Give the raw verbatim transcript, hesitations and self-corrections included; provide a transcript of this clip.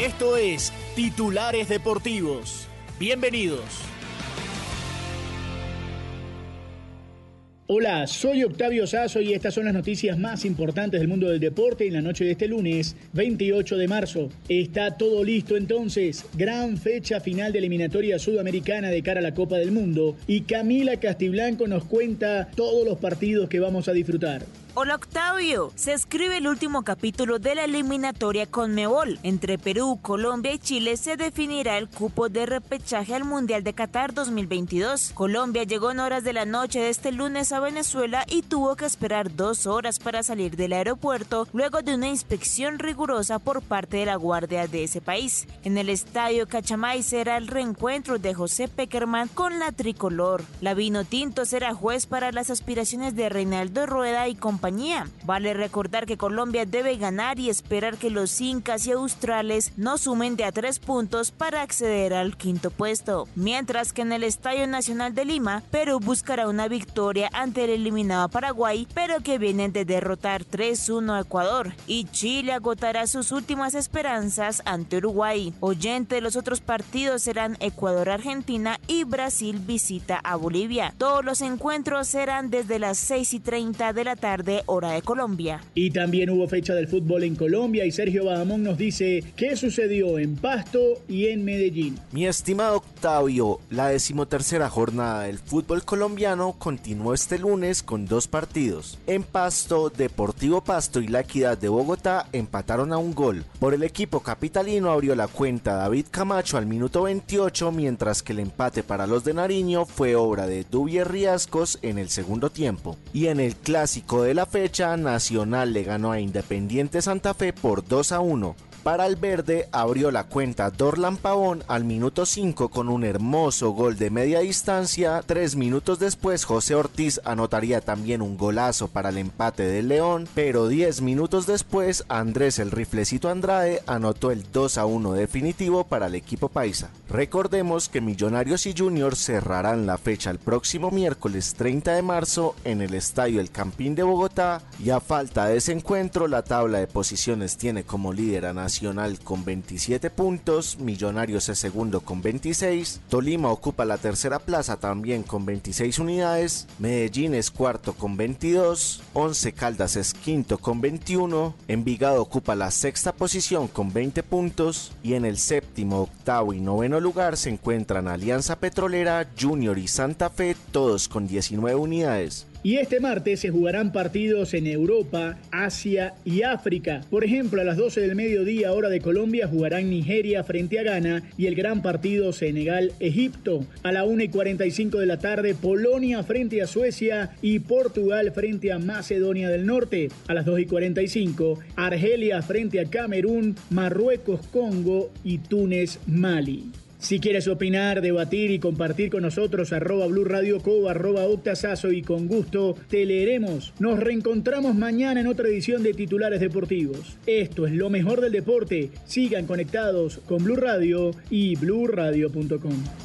Esto es Titulares Deportivos. Bienvenidos. Hola, soy Octavio Sazo y estas son las noticias más importantes del mundo del deporte en la noche de este lunes, veintiocho de marzo. Está todo listo entonces, gran fecha final de eliminatoria sudamericana de cara a la Copa del Mundo y Camila Castiblanco nos cuenta todos los partidos que vamos a disfrutar. Hola Octavio, se escribe el último capítulo de la eliminatoria Conmebol. Entre Perú, Colombia y Chile se definirá el cupo de repechaje al Mundial de Qatar dos mil veintidós. Colombia llegó en horas de la noche de este lunes a Venezuela y tuvo que esperar dos horas para salir del aeropuerto luego de una inspección rigurosa por parte de la Guardia de ese país. En el estadio Cachamay será el reencuentro de José Pekerman con la tricolor. La Vinotinto será juez para las aspiraciones de Reinaldo Rueda y compañía. Vale recordar que Colombia debe ganar y esperar que los incas y australes no sumen de a tres puntos para acceder al quinto puesto. Mientras que en el Estadio Nacional de Lima, Perú buscará una victoria ante el eliminado Paraguay, pero que vienen de derrotar tres uno a Ecuador, y Chile agotará sus últimas esperanzas ante Uruguay. Oyente de los otros partidos serán Ecuador-Argentina y Brasil visita a Bolivia. Todos los encuentros serán desde las seis y treinta de la tarde, hora de Colombia. Y también hubo fecha del fútbol en Colombia y Sergio Badamón nos dice qué sucedió en Pasto y en Medellín. Mi estimado Octavio, la decimotercera jornada del fútbol colombiano continuó este lunes con dos partidos. En Pasto, Deportivo Pasto y La Equidad de Bogotá empataron a un gol. Por el equipo capitalino abrió la cuenta David Camacho al minuto veintiocho, mientras que el empate para los de Nariño fue obra de Dubier Riascos en el segundo tiempo. Y en el clásico de la fecha, Nacional le ganó a Independiente Santa Fe por dos a uno. Para el verde abrió la cuenta Dorlan Pavón al minuto cinco con un hermoso gol de media distancia. Tres minutos después José Ortiz anotaría también un golazo para el empate del León, pero diez minutos después Andrés el Riflecito Andrade anotó el dos a uno definitivo para el equipo paisa. Recordemos que Millonarios y Junior cerrarán la fecha el próximo miércoles treinta de marzo en el Estadio El Campín de Bogotá, y a falta de ese encuentro la tabla de posiciones tiene como líder a Nacional Nacional con veintisiete puntos, Millonarios es segundo con veintiséis, Tolima ocupa la tercera plaza también con veintiséis unidades, Medellín es cuarto con veintidós, Once Caldas es quinto con veintiuno, Envigado ocupa la sexta posición con veinte puntos, y en el séptimo, octavo y noveno lugar se encuentran Alianza Petrolera, Junior y Santa Fe, todos con diecinueve unidades. Y este martes se jugarán partidos en Europa, Asia y África. Por ejemplo, a las doce del mediodía, hora de Colombia, jugarán Nigeria frente a Ghana y el gran partido Senegal-Egipto. A la una y cuarenta y cinco de la tarde, Polonia frente a Suecia y Portugal frente a Macedonia del Norte. A las dos y cuarenta y cinco, Argelia frente a Camerún, Marruecos-Congo y Túnez-Mali. Si quieres opinar, debatir y compartir con nosotros, arroba Blue Radio Co, arroba Octasazo, y con gusto te leeremos. Nos reencontramos mañana en otra edición de Titulares Deportivos. Esto es lo mejor del deporte. Sigan conectados con Blue Radio y blue radio punto com.